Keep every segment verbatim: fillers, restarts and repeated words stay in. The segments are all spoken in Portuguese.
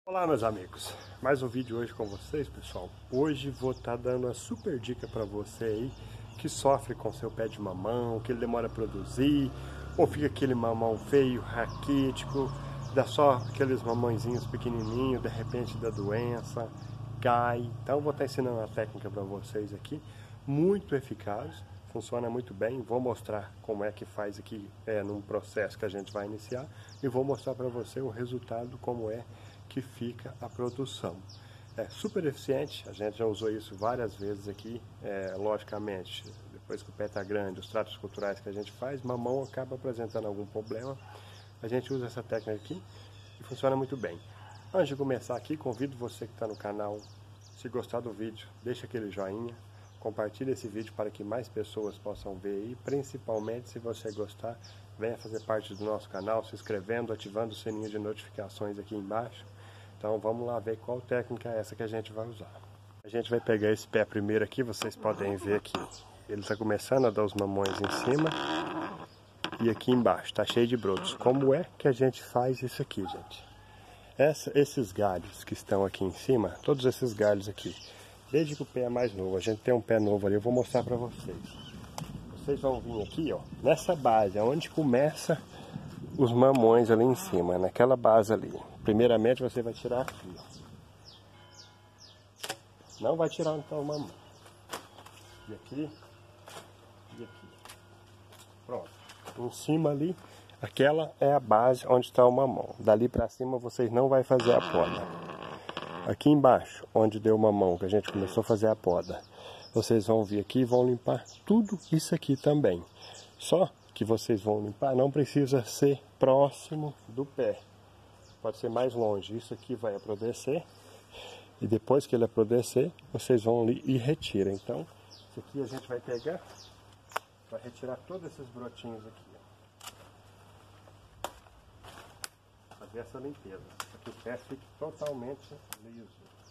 Olá meus amigos, mais um vídeo hoje com vocês, pessoal. Hoje vou estar dando uma super dica para você aí que sofre com seu pé de mamão, que ele demora a produzir, ou fica aquele mamão feio, raquítico, dá só aqueles mamãozinhos pequenininhos, de repente dá doença, cai. Então vou estar ensinando uma técnica para vocês aqui, muito eficaz, funciona muito bem. Vou mostrar como é que faz aqui, é, num processo que a gente vai iniciar, e vou mostrar para você o resultado, como é que fica a produção. É super eficiente, a gente já usou isso várias vezes aqui, é, logicamente, depois que o pé está grande, os tratos culturais que a gente faz, mamão acaba apresentando algum problema, a gente usa essa técnica aqui e funciona muito bem. Antes de começar aqui, convido você que está no canal, se gostar do vídeo, deixa aquele joinha, compartilhe esse vídeo para que mais pessoas possam ver, e principalmente, se você gostar, venha fazer parte do nosso canal, se inscrevendo, ativando o sininho de notificações aqui embaixo. Então vamos lá ver qual técnica é essa que a gente vai usar. A gente vai pegar esse pé primeiro aqui, vocês podem ver aqui. Ele está começando a dar os mamões em cima e aqui embaixo, está cheio de brotos. Como é que a gente faz isso aqui, gente? Essa, esses galhos que estão aqui em cima, todos esses galhos aqui, desde que o pé é mais novo, a gente tem um pé novo ali, eu vou mostrar para vocês. Vocês vão vir aqui, ó, nessa base, onde começa os mamões ali em cima, naquela base ali. Primeiramente você vai tirar aqui, ó. Não vai tirar onde está o mamão. E aqui, e aqui. Pronto. Em cima ali, aquela é a base onde está o mamão. Dali para cima vocês não vai fazer a poda. Aqui embaixo, onde deu o mamão, que a gente começou a fazer a poda, vocês vão vir aqui e vão limpar tudo isso aqui também. Só que vocês vão limpar, não precisa ser próximo do pé. Pode ser mais longe. Isso aqui vai apodrecer. E depois que ele apodrecer, vocês vão ali e retiram. Então, isso aqui a gente vai pegar, vai retirar todos esses brotinhos aqui. Ó. Fazer essa limpeza, para que o pé fique totalmente liso.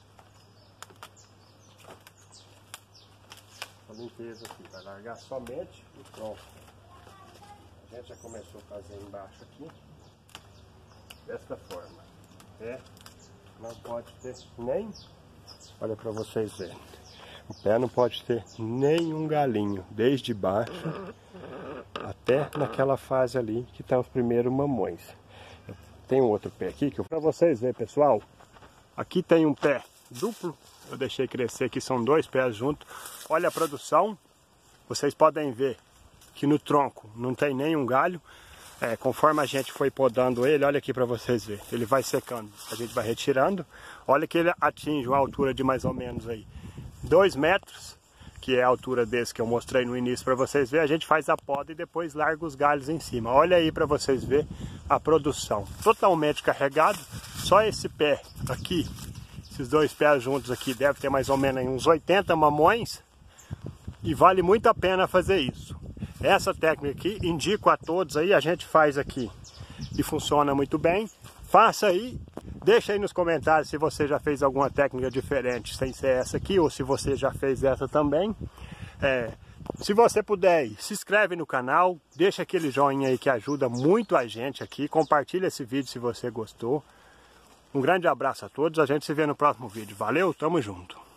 Essa limpeza aqui, vai largar somente o tronco. A gente já começou a fazer embaixo aqui, desta forma. Pé não pode ter nem, olha para vocês verem, o pé não pode ter nenhum galinho, desde baixo até naquela fase ali que tá os primeiros mamões. Tem um outro pé aqui que eu para vocês verem, pessoal. Aqui tem um pé duplo, eu deixei crescer aqui, são dois pés juntos. Olha a produção, vocês podem ver que no tronco não tem nenhum galho. É, conforme a gente foi podando ele, olha aqui para vocês verem, ele vai secando, a gente vai retirando. Olha que ele atinge uma altura de mais ou menos aí dois metros, que é a altura desse que eu mostrei no início para vocês verem. A gente faz a poda e depois larga os galhos em cima. Olha aí para vocês verem a produção, totalmente carregado. Só esse pé aqui, esses dois pés juntos aqui, deve ter mais ou menos uns oitenta mamões, e vale muito a pena fazer isso. Essa técnica aqui, indico a todos aí, a gente faz aqui e funciona muito bem. Faça aí, deixa aí nos comentários se você já fez alguma técnica diferente sem ser essa aqui, ou se você já fez essa também. É, se você puder, se inscreve no canal, deixa aquele joinha aí que ajuda muito a gente aqui, compartilha esse vídeo se você gostou. Um grande abraço a todos, a gente se vê no próximo vídeo. Valeu, tamo junto!